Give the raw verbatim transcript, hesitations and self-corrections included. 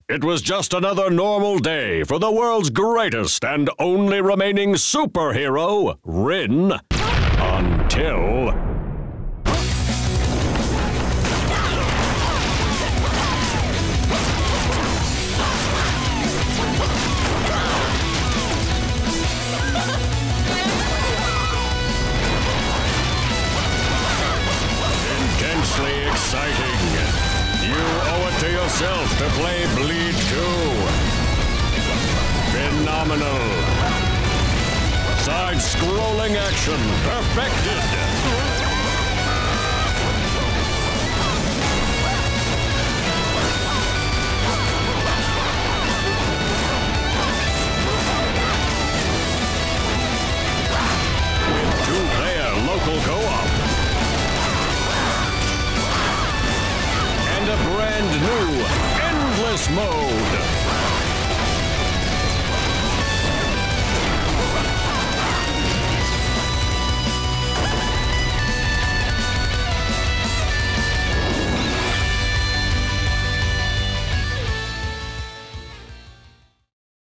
It was just another normal day for the world's greatest and only remaining superhero, Wryn. Until... Intensely exciting. You owe it to yourself to play Bleed two. Phenomenal. Side-scrolling action perfected. With two-player local co-op. And a brand new endless mode.